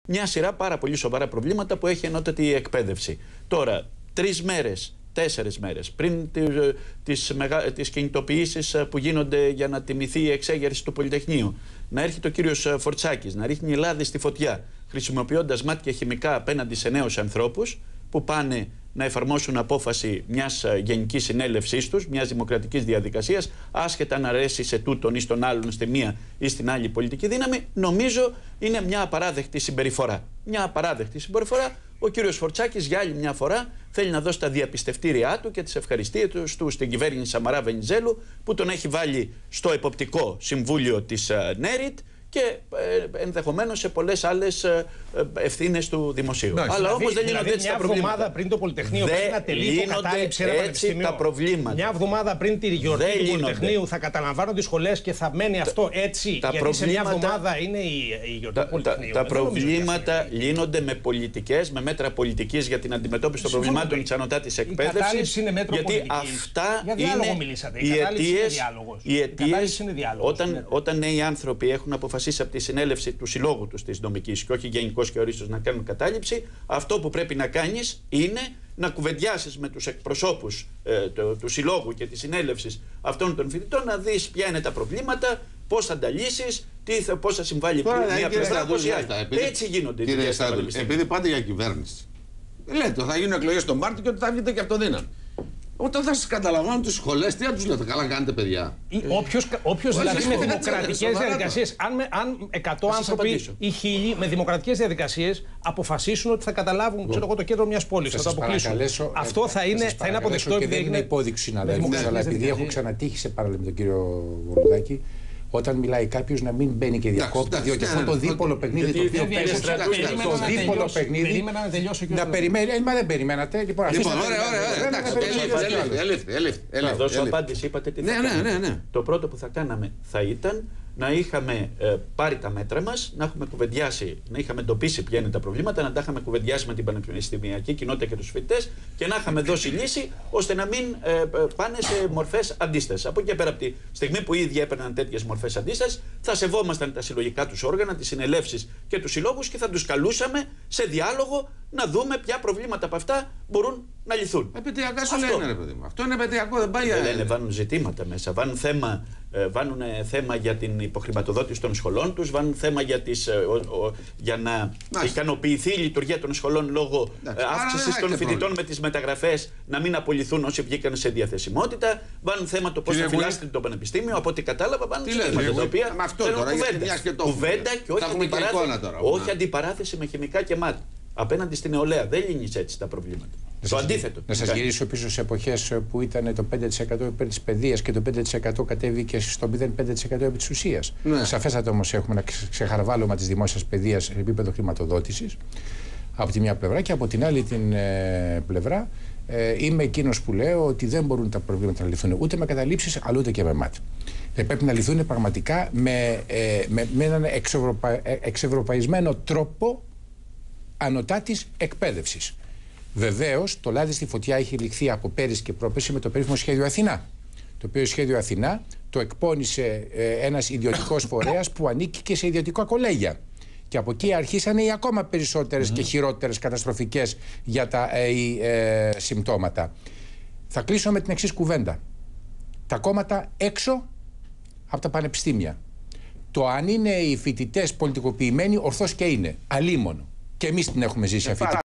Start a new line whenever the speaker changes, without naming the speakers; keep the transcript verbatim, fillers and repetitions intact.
μια σειρά πάρα πολύ σοβαρά προβλήματα που έχει ενότατη εκπαίδευση. Τώρα, τρεις μέρες, τέσσερις μέρες πριν τις, μεγα... τις κινητοποιήσεις που γίνονται για να τιμηθεί η εξέγερση του Πολυτεχνείου, να έρχεται ο κύριος Φορτσάκης να ρίχνει λάδι στη φωτιά, χρησιμοποιώντας μάτια χημικά απέναντι σε νέους ανθρώπους που πάνε να εφαρμόσουν απόφαση μιας γενικής συνέλευσής τους, μιας δημοκρατικής διαδικασίας, άσχετα αν αρέσει σε τούτον ή στον άλλον, στη μία ή στην άλλη πολιτική δύναμη, νομίζω είναι μια απαράδεκτη συμπεριφορά. Μια απαράδεκτη συμπεριφορά. Ο κύριος Φορτσάκης για άλλη μια φορά θέλει να δώσει τα διαπιστευτήριά του και τις ευχαριστίες του στην κυβέρνηση Σαμαρά Βενιζέλου, που τον έχει βάλει στο εποπτικό συμβούλιο της ΝΕΡΙΤ και ε, ενδεχομένως σε πολλές άλλες ε, ευθύνες του δημοσίου. No,
Αλλά όμως δεν γίνονται έτσι τα προβλήματα. Μια εβδομάδα πριν το Πολυτεχνείο πρέπει να τελεί το κατάληψη ένα πανεπιστήμιο.
Τα προβλήματα.
Μια εβδομάδα πριν τη γιορτή του Πολυτεχνείου θα καταλαμβάνονται οι σχολές και θα μένει αυτό έτσι.
Τα
γιατί προβλήματα, σε μια εβδομάδα είναι η, η γιορτή του Πολυτεχνείου.
Τα, τα προβλήματα λύνονται με πολιτικές, με μέτρα πολιτικής για την αντιμετώπιση των προβλημάτων της ανωτάτης εκπαίδευσης.
Η κατάληψη είναι μέτρο
γιατί
πολιτικής.
αυτά
για διάλογο μιλήσατε. Η
αιτίες όταν νέοι άνθρωποι έχουν αποφασίσει από τη συνέλευση του συλλόγου του τη νομική και όχι γενικώς και ορίστως να κάνουν κατάληψη, αυτό που πρέπει να κάνεις είναι να κουβεντιάσεις με τους εκπροσώπους ε, του, του συλλόγου και της συνέλευσης αυτών των φοιτητών, να δεις ποια είναι τα προβλήματα, πώς θα τα λύσεις, πώς θα συμβάλλει μια πλευρά. Έτσι γίνονται οι δουλειές στα πανεπιστήμια.
Επειδή πάτε για κυβέρνηση, λέτε θα γίνουν εκλογές τον Μάρτιο και ότι θα βγείτε και αυτοδύναμοι. Όταν θα σας καταλαμβάνουν τις σχολές, τι θα τους λέτε, καλά κάνετε παιδιά.
Όποιος δηλαδή με δημοκρατικές διαδικασίες, αν, με, αν εκατό άνθρωποι ή χίλιοι με δημοκρατικές διαδικασίες αποφασίσουν ότι θα καταλάβουν ξέρω, το κέντρο μιας πόλης, θα το αποκλείσουν. Αυτό θα είναι, θα είναι αποδεκτό
επειδή δεν είναι υπόδειξη συναδέλφου, αλλά επειδή έχω ξανατύχει σε παράλληλα με τον κύριο Βορουδάκη, όταν μιλάει κάποιος να μην μπαίνει και διακόπτει, διότι αυτό το δίπολο παιχνίδι το οποίο παίζει. Το δίπολο παιχνίδι. Να περιμένει. Μα δεν περιμένατε. Λοιπόν,
ωραία, ωραία.
Να δώσω απάντηση, είπατε τι θα κάνουμε. Το πρώτο που θα κάναμε θα ήταν να είχαμε ε, πάρει τα μέτρα μας, να έχουμε κουβεντιάσει, να είχαμε εντοπίσει ποια είναι τα προβλήματα, να τα είχαμε κουβεντιάσει με την πανεπιστημιακή κοινότητα και τους φοιτητές και να είχαμε δώσει λύση ώστε να μην ε, ε, πάνε σε μορφές αντίστασης. Από εκεί πέρα, από τη στιγμή που ήδη έπαιρναν τέτοιες μορφές αντίστασης, θα σεβόμασταν τα συλλογικά τους όργανα, τις συνελεύσεις και τους συλλόγους και θα τους καλούσαμε σε διάλογο να δούμε ποια προβλήματα από αυτά μπορούν να λυθούν.
Επαιτειακά σου λένε, ρε παιδί μου. Αυτό είναι επαιτειακό, δεν πάει.
Δεν λένε, βάνουν ζητήματα μέσα. Βάνουν θέμα, ε, βάνουν θέμα για την υποχρηματοδότηση των σχολών τους, βάνουν θέμα για, τις, ε, ο, ο, για να Άς. ικανοποιηθεί η λειτουργία των σχολών λόγω ε, αύξησης των φοιτητών πρόβλημα. με τις μεταγραφές, να μην απολυθούν όσοι βγήκαν σε διαθεσιμότητα. Βάνουν θέμα το πώς θα φυλάσσεται το πανεπιστήμιο. Από ό,τι κατάλαβα, βάνουν ζητήματα τα οποία θέλουν κουβέντα και όχι αντιπαράθεση με χημικά και μάτια. Απέναντι στην νεολαία. Δεν λύνεις έτσι τα προβλήματα.
Να
το αντίθετο.
Να σας γυρίσω πίσω σε εποχές που ήταν το πέντε τοις εκατό υπέρ της παιδείας και το πέντε τοις εκατό κατέβηκε στο μηδέν κόμμα πέντε τοις εκατό επί της ουσίας. Ναι. Σαφέστατα όμως έχουμε ένα ξεχαρβάλωμα της δημόσιας παιδείας σε επίπεδο χρηματοδότησης από τη μια πλευρά και από την άλλη την ε, πλευρά ε, είμαι εκείνος που λέω ότι δεν μπορούν τα προβλήματα να λυθούν ούτε με καταλήψεις αλλά ούτε και με μάτ. Ε, πρέπει να λυθούν πραγματικά με, ε, με, με έναν εξευρωπα, εξευρωπαϊσμένο τρόπο ανωτάτης εκπαίδευσης. Βεβαίως, το λάδι στη φωτιά έχει ληχθεί από πέρυσι και πρόπερσι με το περίφημο Σχέδιο Αθηνά. Το οποίο Σχέδιο Αθηνά το εκπώνησε ε, ένας ιδιωτικός φορέας που ανήκει και σε ιδιωτικά κολέγια. Και από εκεί αρχίσανε οι ακόμα περισσότερες mm. και χειρότερες καταστροφικές για τα ε, ε, συμπτώματα. Θα κλείσω με την εξής κουβέντα. Τα κόμματα έξω από τα πανεπιστήμια. Το αν είναι οι φοιτητές πολιτικοποιημένοι, ορθώς και είναι. Αλίμονο. Και εμείς την έχουμε ζήσει αυτή.